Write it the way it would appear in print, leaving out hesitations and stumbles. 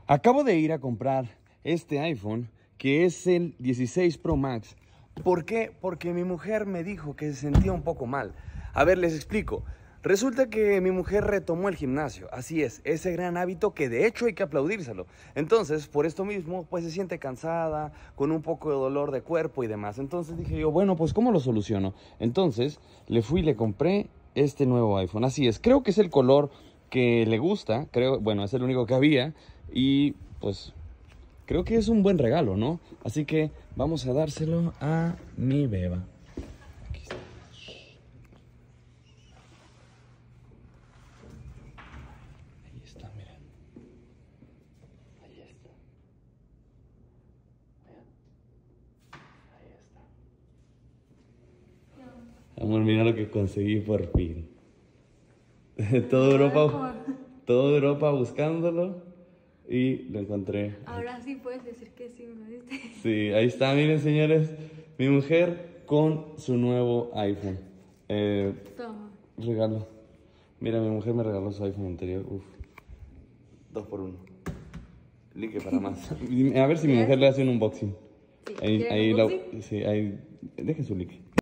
Acabo de ir a comprar este iPhone, que es el 16 Pro Max. ¿Por qué? Porque mi mujer me dijo que se sentía un poco mal. A ver, les explico. Resulta que mi mujer retomó el gimnasio, así es, ese gran hábito que de hecho hay que aplaudírselo. Entonces, por esto mismo, pues se siente cansada, con un poco de dolor de cuerpo y demás. Entonces dije yo, bueno, pues ¿cómo lo soluciono? Entonces, le fui y le compré este nuevo iPhone. Así es, creo que es el color que le gusta, creo, bueno, es el único que había y pues creo que es un buen regalo, ¿no? Así que vamos a dárselo a mi beba. Aquí está. Ahí está, miren. Ahí está. Miren. Ahí está. Amor, mira lo que conseguí por fin. Toda Europa buscándolo y lo encontré. Ahora sí puedes decir que sí, ¿me lo diste? Sí, ahí está, miren señores, mi mujer con su nuevo iPhone. Toma. Regalo. Mira, mi mujer me regaló su iPhone anterior. Uf. 2 por 1. Like para más. A ver si mi mujer le hace un unboxing. Sí, Ahí, ¿quieren ahí, unboxing? sí, ahí. Deje su like.